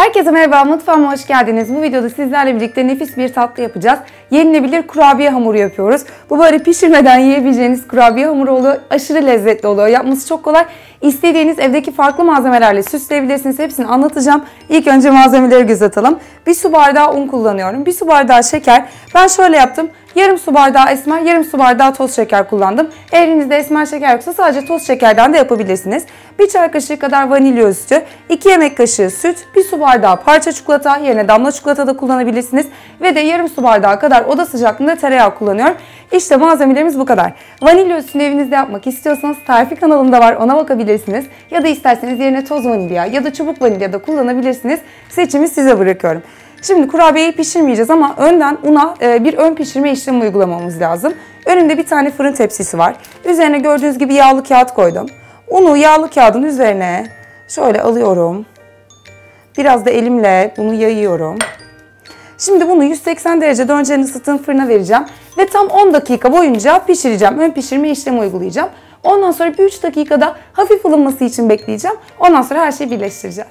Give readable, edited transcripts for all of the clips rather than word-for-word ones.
Herkese merhaba, mutfağıma hoş geldiniz. Bu videoda sizlerle birlikte nefis bir tatlı yapacağız. Yenilebilir kurabiye hamuru yapıyoruz. Bu böyle pişirmeden yiyebileceğiniz kurabiye hamuru oluyor. Aşırı lezzetli oluyor. Yapması çok kolay. İstediğiniz evdeki farklı malzemelerle süsleyebilirsiniz. Hepsini anlatacağım. İlk önce malzemeleri göz atalım. 1 su bardağı un kullanıyorum. 1 su bardağı şeker. Ben şöyle yaptım. Yarım su bardağı esmer, yarım su bardağı toz şeker kullandım. Eğer elinizde esmer şeker yoksa sadece toz şekerden de yapabilirsiniz. 1 çay kaşığı kadar vanilya özütü, 2 yemek kaşığı süt, 1 su bardağı parça çikolata, yerine damla çikolata da kullanabilirsiniz. Ve de yarım su bardağı kadar oda sıcaklığında tereyağı kullanıyorum. İşte malzemelerimiz bu kadar. Vanilya özütünü evinizde yapmak istiyorsanız tarifi kanalımda var, ona bakabilirsiniz. Ya da isterseniz yerine toz vanilya ya da çubuk vanilya da kullanabilirsiniz. Seçimi size bırakıyorum. Şimdi kurabiyeyi pişirmeyeceğiz ama önden una bir ön pişirme işlemi uygulamamız lazım. Önümde bir tane fırın tepsisi var. Üzerine gördüğünüz gibi yağlı kağıt koydum. Unu yağlı kağıdın üzerine şöyle alıyorum. Biraz da elimle bunu yayıyorum. Şimdi bunu 180 derecede önceden ısıttığım fırına vereceğim. Ve tam 10 dakika boyunca pişireceğim. Ön pişirme işlemi uygulayacağım. Ondan sonra bir 3 dakikada hafif ılınması için bekleyeceğim. Ondan sonra her şeyi birleştireceğiz.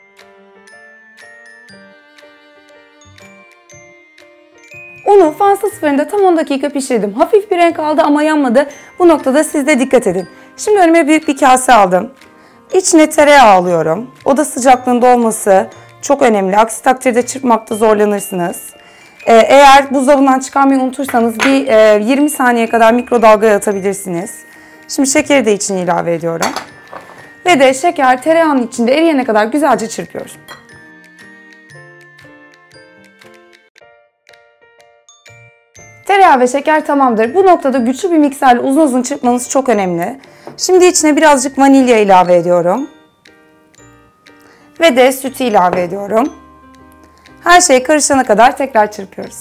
Unu fansız fırında tam 10 dakika pişirdim. Hafif bir renk aldı ama yanmadı. Bu noktada siz de dikkat edin. Şimdi önüme büyük bir kase aldım. İçine tereyağı alıyorum. Oda sıcaklığında olması çok önemli. Aksi takdirde çırpmakta zorlanırsınız. Eğer buzdolabından çıkarmayı unutursanız bir 20 saniye kadar mikrodalgaya atabilirsiniz. Şimdi şekeri de içine ilave ediyorum. Ve de şeker tereyağının içinde eriyene kadar güzelce çırpıyoruz. Tereyağı ve şeker tamamdır. Bu noktada güçlü bir mikserle uzun uzun çırpmanız çok önemli. Şimdi içine birazcık vanilya ilave ediyorum. Ve de sütü ilave ediyorum. Her şey karışana kadar tekrar çırpıyoruz.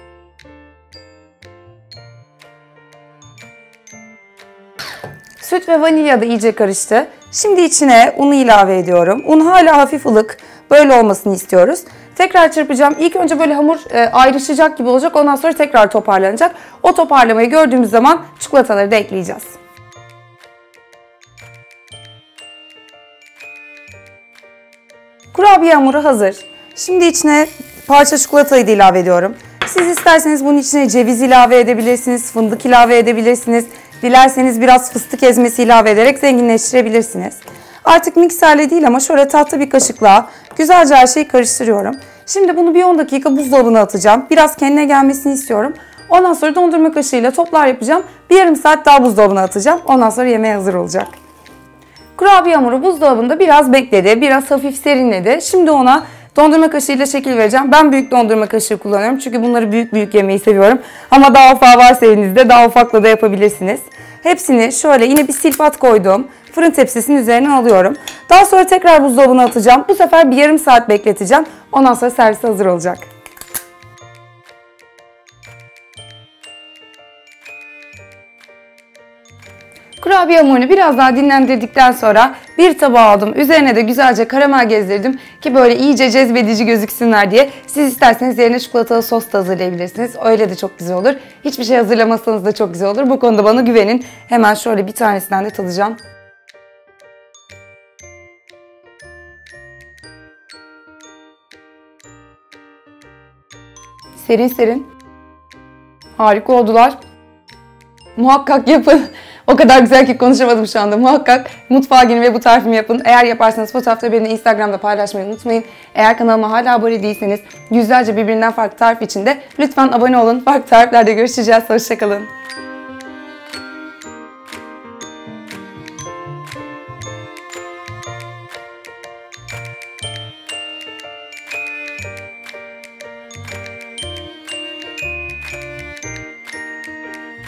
Süt ve vanilya da iyice karıştı. Şimdi içine unu ilave ediyorum. Un hala hafif ılık. Böyle olmasını istiyoruz. Tekrar çırpacağım. İlk önce böyle hamur ayrışacak gibi olacak. Ondan sonra tekrar toparlanacak. O toparlamayı gördüğümüz zaman çikolataları da ekleyeceğiz. Kurabiye hamuru hazır. Şimdi içine parça çikolatayı da ilave ediyorum. Siz isterseniz bunun içine ceviz ilave edebilirsiniz, fındık ilave edebilirsiniz. Dilerseniz biraz fıstık ezmesi ilave ederek zenginleştirebilirsiniz. Artık mikserle değil ama şöyle tahta bir kaşıkla güzelce her şeyi karıştırıyorum. Şimdi bunu bir 10 dakika buzdolabına atacağım. Biraz kendine gelmesini istiyorum. Ondan sonra dondurma kaşığıyla toplar yapacağım. Bir yarım saat daha buzdolabına atacağım. Ondan sonra yemeğe hazır olacak. Kurabiye hamuru buzdolabında biraz bekledi. Biraz hafif serinledi. Şimdi ona dondurma kaşığıyla şekil vereceğim. Ben büyük dondurma kaşığı kullanıyorum. Çünkü bunları büyük büyük yemeyi seviyorum. Ama daha ufak varsa elinizde daha ufakla da yapabilirsiniz. Hepsini şöyle yine bir silpat koydum. Fırın tepsisinin üzerine alıyorum. Daha sonra tekrar buzdolabına atacağım. Bu sefer bir yarım saat bekleteceğim. Ondan sonra servise hazır olacak. Kurabiye hamurunu biraz daha dinlendirdikten sonra bir tabağa aldım. Üzerine de güzelce karamel gezdirdim ki böyle iyice cezbedici gözüksünler diye. Siz isterseniz yerine çikolatalı sos da hazırlayabilirsiniz. Öyle de çok güzel olur. Hiçbir şey hazırlamasanız da çok güzel olur. Bu konuda bana güvenin. Hemen şöyle bir tanesinden de tadacağım. Serin serin. Harika oldular. Muhakkak yapın. O kadar güzel ki konuşamadım şu anda. Muhakkak mutfağa girin ve bu tarifimi yapın. Eğer yaparsanız fotoğrafları benimle Instagram'da paylaşmayı unutmayın. Eğer kanalıma hala abone değilseniz yüzlerce birbirinden farklı tarif için de lütfen abone olun. Farklı tariflerde görüşeceğiz. Hoşçakalın.